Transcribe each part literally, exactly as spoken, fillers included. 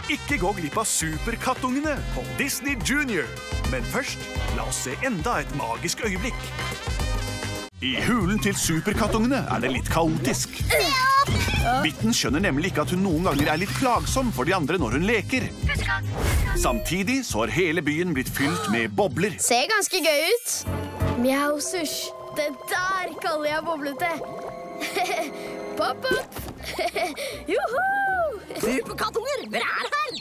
ikke gå glipp av Superkattungene på Disney Junior. Men først, la oss se enda et magisk øyeblikk. I hulen til Superkattungene er det litt kaotisk. Bitten skjønner nemlig ikke at hun noen ganger er litt plagsom for de andre når hun leker. Samtidig så har hele byen blitt fylt med bobler. Ser ganske gøy ut. Mjau, sush. Det der kaller jeg boblete. Pop opp. Joho! Superkattunger, dere er her!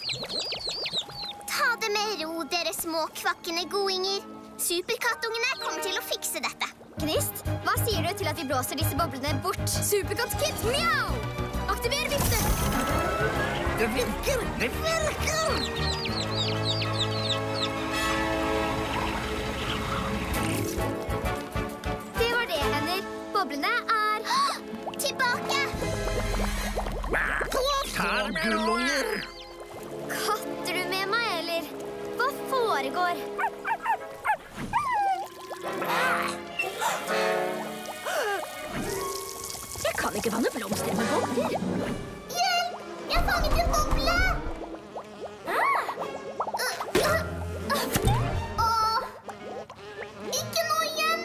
Ta det med ro, dere små kvakkende godinger. Superkattungene kommer til å fikse dette. Gnist, hva sier du til at vi blåser disse boblene bort? Superkattkid, mjau! Aktiver vifte! Det virker, det virker! Det var det, venner. Boblene er... Tilbake! Her, gullunger! Katter du med meg, eller? Hva foregår? Jeg kan ikke vanne blomster med bobler. Hjelp! Jeg fanget en boble! Åh! Ikke nå igjen!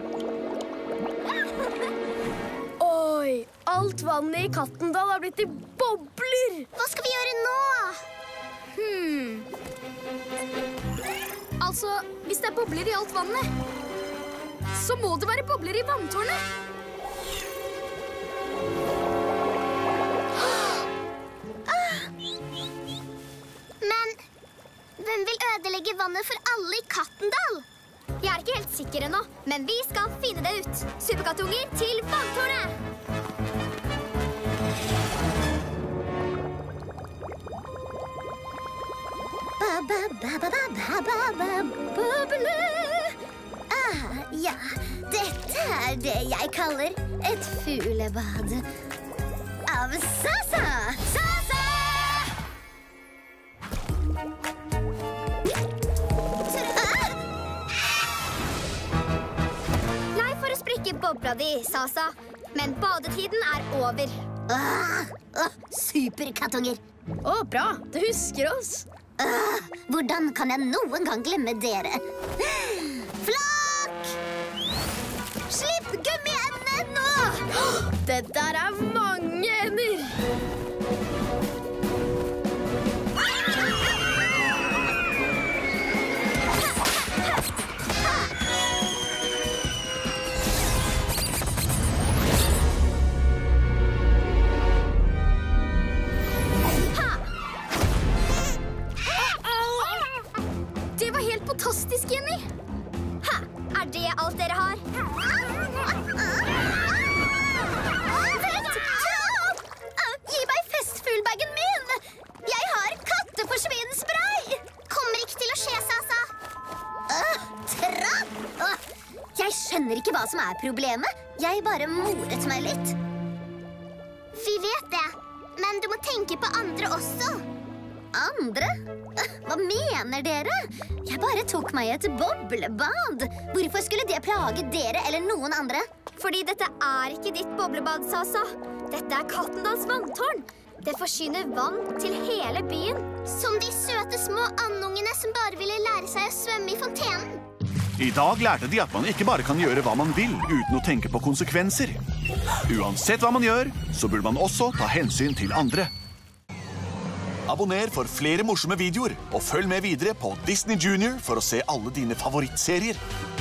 Oi, alt vannet i Kattendal har blitt til bobler! Hva skal vi gjøre nå? Hmm. Altså, hvis det er bobler i alt vannet, så må det være bobler i vanntårnet. Men hvem vil ødelegge vannet for alle i Kattendal? Jeg er ikke helt sikker ennå, men vi skal finne det ut. Superkattunger til vanntårnet! Boble! Ah, ja, dette er det jeg kaller et fuglebad. Av Sasa! Sasa! Lei for å sprekke bobla di, Sasa. Men badetiden er over. Åh, åh, superkattunger. Å, bra. Du husker oss. Åh, hvordan kan jeg noen gang glemme dere? Flakk! Slipp gummiendene nå! Det der er mange ender. Det var helt fantastisk, Jenny. Ha, er det alt dere har? Vent! Troll! Gi meg festfuglbagen min! Jeg har katteforsvinnspray! Kommer ikke til å skje, Sasa. Uh, Troll! Uh, jeg skjønner ikke hva som er problemet. Jeg bare moret meg litt. Vi vet det, men du må tenke på andre også. Andre? Hva mener dere? Jeg bare tok meg et boblebad. Hvorfor skulle det plage dere eller noen andre? Fordi dette er ikke ditt boblebad, Sasa. Dette er Kattendals vanntårn. Det forsyner vann til hele byen. Som de søte små andungene som bare ville lære seg å svømme i fontenen. I dag lærte de at man ikke bare kan gjøre hva man vil uten å tenke på konsekvenser. Uansett hva man gjør, så burde man også ta hensyn til andre. Abonner for flere morsomme videoer, og følg med videre på Disney Junior for å se alle dine favorittserier.